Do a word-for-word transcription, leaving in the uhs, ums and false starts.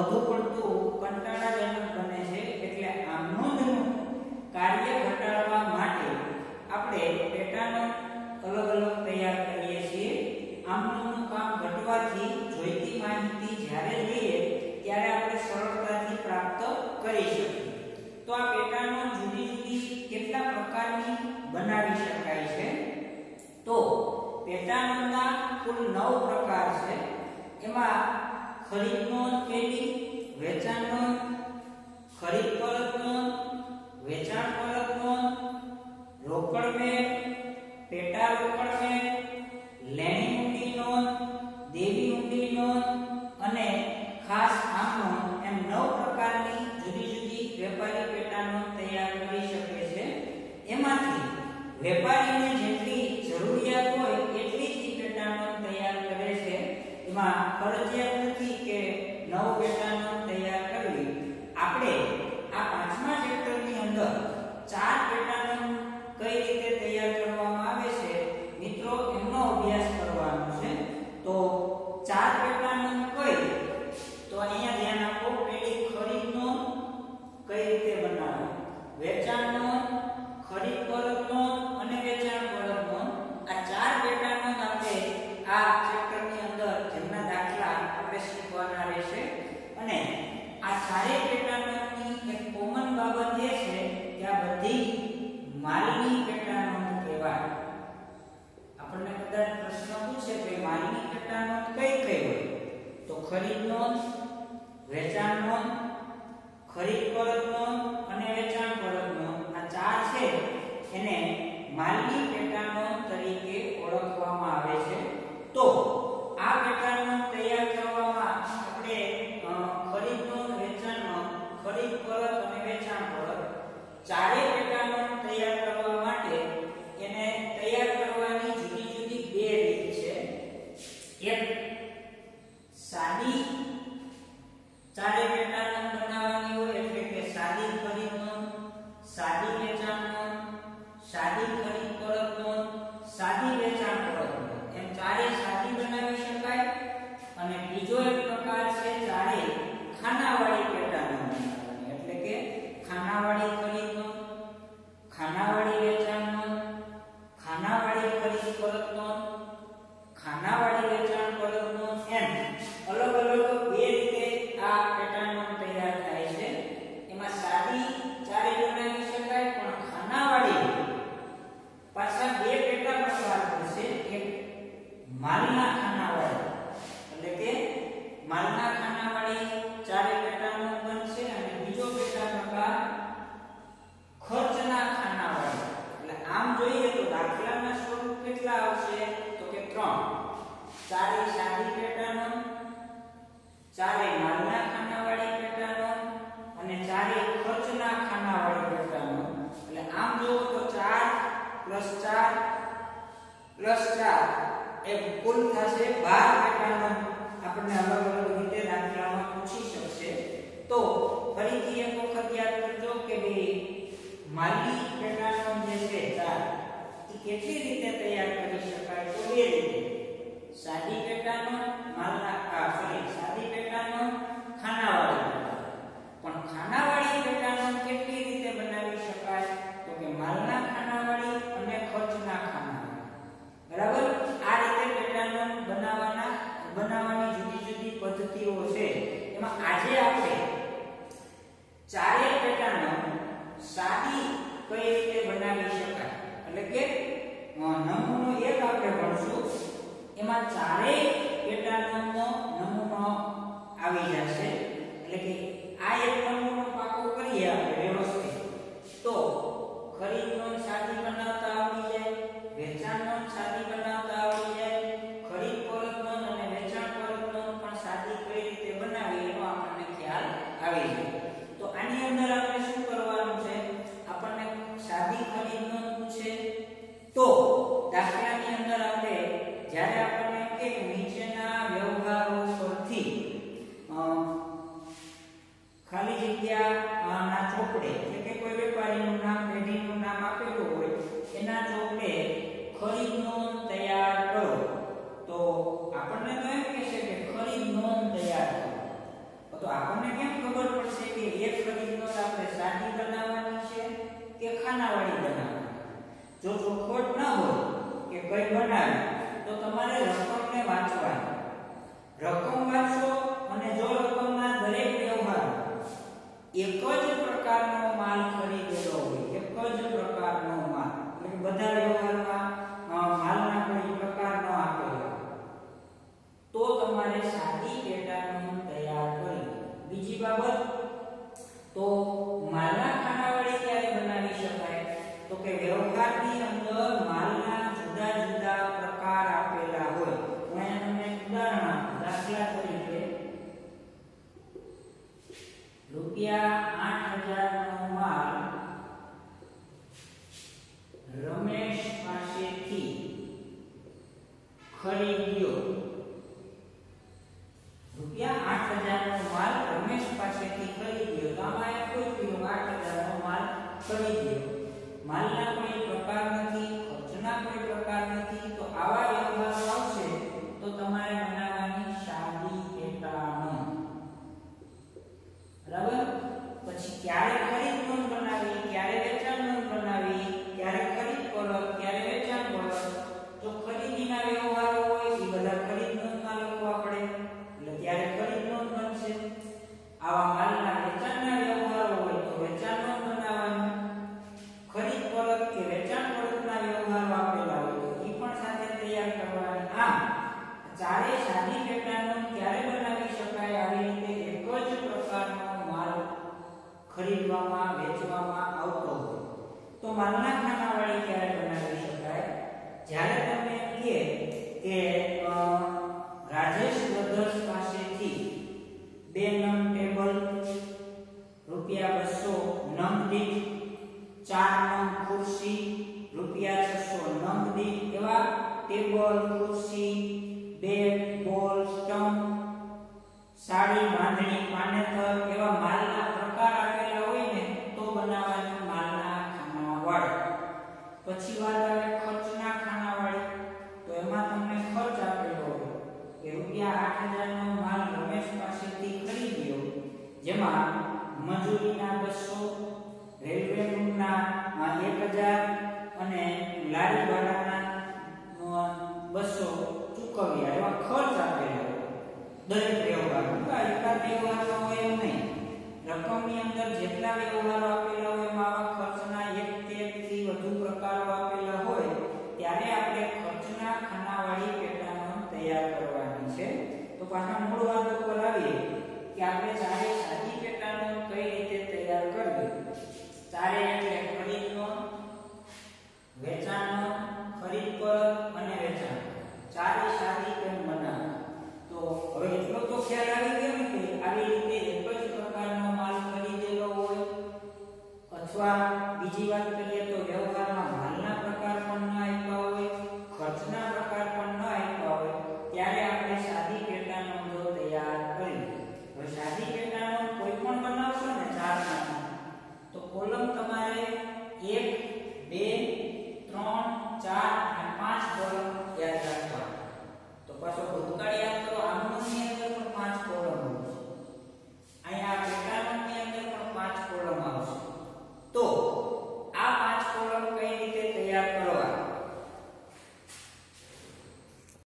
વધુ પડતું કંટાળાજનક બને છે, એટલે આમ નોંધનું કાર્ય ઘટાડવા માટે આપણે પેટા નોંધ અલગ અલગ તૈયાર કરીએ છીએ. આમ નોંધનું કામ ઘટવાથી જોઈતી માહિતી જ્યારે લઈએ ત્યારે આપણે સરળતાથી પ્રાપ્ત કરી શકીએ. તો આ પેટા નોંધ જુદી જુદી કેટલા પ્રકારની બનાવી શકાય છે? તો પેટા નોંધના કુલ નવ પ્રકાર છે. એમાં ખરીદ નોંધ પેલી, વેચાણ નોંધ, ખરીદ પરત નોંધ, વેચાણ પરત નોંધ, રોકડ મેળ, પેટા રોકડ મેળ, લેણી ઊંડી નોંધ, દેવી ઊંડી નોંધ અને ખાસ આમ નોંધ એમ નવ પ્રકારની જુદી જુદી વેપારી પેટા નોંધ તૈયાર કરી શકે છે. એમાંથી વેપારીને જેટલી જરૂરિયાત હોય એટલી જ પેટા નોંધ તૈયાર કરે છે. એમાં ફરજિયાત નથી કે નવ પેટા નોંધ તૈયાર કરવી. આપણે આ પાંચમા ચેપ્ટરની અંદર ચાર પેટા નોંધ કઈ રીતે તૈયાર કરવામાં આવે છે મિત્રો એમનો અભ્યાસ કરવાનો છે. તો ચાર પેટા નોંધ કઈ? તો અહીંયા ધ્યાન આપો. પેલી ખરીદ નોંધ કઈ રીતે બનાવવી, વેચાણ નોંધ, ખરીદ પરત નોંધ અને વેચાણ પરત નોંધ. આ ચાર પેટા નોંધ આપણે આ ચેપ્ટરની અંદર જેમના દાખલા આપણે શીખવાના રહેશે. અને આ ચારે પેટા નોંધની એક કોમન બાબત એ છે કે આ બધી માલની પેટા નોંધ કહેવાય. આપણને કદાચ પ્રશ્ન પૂછે કે માલની પેટા નોંધ કઈ કઈ હોય? તો ખરીદ નોંધ, વેચાણ નોંધ, ખરીદ પરત નોંધ અને વેચાણ પરત નોંધ. આ ચાર છે એને માલની પેટા નોંધ તરીકે ઓળખવામાં આવે છે. તો આ પેટા નોંધ તૈયાર કરવામાં આપણે ખરીદ નોંધ, વેચાણ નોંધ, ખરીદ પરત અને વેચાણ પરત ચારે પેટા નોંધ તૈયાર કરવા માટે એને તૈયાર કરવાની જુદી જુદી બે રીત છે. એક સાદી ચારે પેટા નોંધ બનાવવાની હોય, એટલે કે સાદી ખરીદ નોંધ, સાદી વેચાણ નોંધ, સાદી ખરીદ પરત નોંધ, સાદી વેચાણ પરત નોંધ. એમ ચારે સાદી બનાવી શકાય. અને બીજો એક પ્રકાર છે ચારે ખાનાવાળી પેટા નોંધ બનાવવાની, એટલે કે ખાનાવાળી ખરીદ નોંધ, ખાનાવાળી વેચાણ નોંધ, ખાનાવાળી ખરીદ પરત નોંધ, ખાનાવાળી વેચાણ પરત નોંધ. એમ અલગ અલગ બે રીતે આ પેટા નોંધ તૈયાર થાય છે. એમાં સાદી ચારે બનાવી શકાય, પણ ખાનાવાળી પાછા બે પેટા પ્રકાર છે. એક માલના ખાનાવાળી, એટલે કે માલના ખાનાવાળી ચારે પેટા નોંધ બનશે. અને બીજો પેટા પ્રકાર ખર્ચના ખાનાવાળી. એટલે આમ જોઈએ તો દાખલાના સ્વરૂપ કેટલા આવશે? તો કે ત્રણ. ચારે સાદી પેટા નોંધ, ચારે માલના ખાનાવાળી પેટા નોંધ અને ચારે ખર્ચના ખાનાવાળી પેટા નોંધ. એટલે આમ જો તો ચાર પ્લસ ચાર પ્લસ ચાર એ કુલ થશે બાર પેટા નોંધ. આપણને અલગ અલગ રીતે દાખલામાં પૂછી શકશે. તો ફરીથી એક વખત યાદ કરજો કે બે માલની પેટા નોંધ જે છે ચાર એ કેટલી રીતે તૈયાર કરી શકાય? તો બે રીતે. સાદી પેટા નોંધ, માલના આ સોરી સાદી પેટા નોંધ, ખાનાવાળી. પણ ખાનાવાળી પેટા નોંધ કેટલી રીતે બનાવી શકાય? તો કે માલના ખાનાવાળી અને ખર્ચના ખાનાવાળી. બરાબર? આ રીતે પેટા નોંધ બનાવવાના બનાવવાની જુદી જુદી પદ્ધતિઓ છે. એમાં આજે આપણે ચારે પેટા નોંધ સાદી કઈ રીતે બનાવી શકાય, એટલે કે નમૂનો એક આપણે ભણશું. એમાં ચારે પેટા નોંધનો નમૂનો આવી જશે. એટલે કે આ એક નમૂનો પાકો કરીએ આપણે વ્યવસ્થિત તો ખરીદ નોંધ સાદી બનાવતા આવડી જાય, વેચાણ નોંધ સાદી બનાવતા આવડી જાય, ખરીદ પરત નોંધ અને વેચાણ પરત નોંધ પણ સાદી કઈ રીતે બનાવી એનો આપણને ખ્યાલ આવી જાય. તો આની અંદર આપણે શું કરવાનું છે? આપણને સાદી ખરીદ નોંધ પૂછે તો દાખલાની અંદર આપણે જ્યારે આપણને કે નીચેના વ્યવહારો પરથી ખાલી જગ્યા ના ચોપડે, એટલે કે કોઈ વેપારીનું નામ, પેઢીનું નામ આપેલું હોય એના ચોપડે ખરીદ નોંધ તૈયાર કરો. તો આપણને તો એમ કહેશે કે ખરીદ નોંધ તૈયાર કરો. તો આપણને વ્યવહારની અંદર માલના જુદા જુદા પ્રકાર આપેલા હોય. હું અહીંયા તમને એક ઉદાહરણ આપું. દાખલા તરીકે રૂપિયા આઠ હજાર નો માલ રમેશ પાસેથી ખરીદ્યો. રૂપિયા આઠ હજાર નો માલ રમેશ પાસેથી ખરીદ્યો. તો આમાં એક કોઈ થયું આઠ હજાર નો માલ ખરીદ્યો. માલના કોઈ પ્રકાર નથી, ખર્ચના કોઈ પ્રકાર નથી. તો આવા વ્યવહારો આવશે તો તમારે બનાવવાની સાદી પેટાણું. બરાબર? પછી ક્યારે ખરીદ નોંધ બનાવી, ક્યારે વેચાણ નોંધ બનાવી, ક્યારે ખરીદ પરત, ક્યારે વેચાણ પરત. જો ખરીદીના વ્યવહારો હોય એ બધા ખરીદ નોંધમાં લખવા પડે, એટલે ત્યારે ખરીદ નોંધ બનશે. આવા માલના વેચાણના વ્યવહારો હોય તો વેચાણ નોંધ બનાવવાની. ખરીદ પરત કે વેચાણ પરતના વ્યવહારો આપેલા હોય તો એ પણ સાથે તૈયાર કરવાની. આમ ચારે સાદી પેટાણું ક્યારે બનાવી શકાય? આવી રીતે એક જ પ્રકારનો માલ ખરીદવામાં વેચવામાં આવતો હોય તો માલના ખાનાવાળી ક્યારે બનાવી શકાય? જ્યારે તમે કહે કે રાજેશ બ્રધર્સ પાસેથી બે નંગ ટેબલ રૂપિયા બસો નંગ દીઠ, ચાર નંગ ખુરશી રૂપિયા છસો નંગ દીઠ, એવા ટેબલ, ખુરશી, બેડ, બોલ, સ્ટમ્પ, સાડી, બાંધણી, પાનેતર એવા માલના પ્રકાર આપેલા હોય ને તો બનાવવાની માલના ખાનાવાળી. પછી વાત આવે ખર્ચના ખાનાવાળી. તો એમાં તમને ખર્ચ આપેલો હોય કે રૂપિયા આઠ હજાર નો માલ રમેશ પાસેથી ખરીદ્યો, જેમાં મજૂરીના બસો, રેલવે રૂટના એક હજાર અને લારી ભાડાના બસો ચૂકવ્યા. એવા ખર્ચ આપેલા દરેક વ્યવહાર. એકાદ વ્યવહારમાં હોય એમ નહીં. રકમની અંદર જેટલા વ્યવહારો આપેલા હોય એમાં આવા ખર્ચના એક કે એકથી વધુ પ્રકારો આપેલા હોય ત્યારે આપણે ખર્ચના ખાનાવાળી પેટાણું તૈયાર કરવાની છે. તો પાછા મૂળ વાત ઉપર આવીએ કે આપણે ચારે સાદી પેટાણું કઈ રીતે તૈયાર કરવી. ચારે એટલે ખરીદ નોંધ, વેચાણ નોંધ,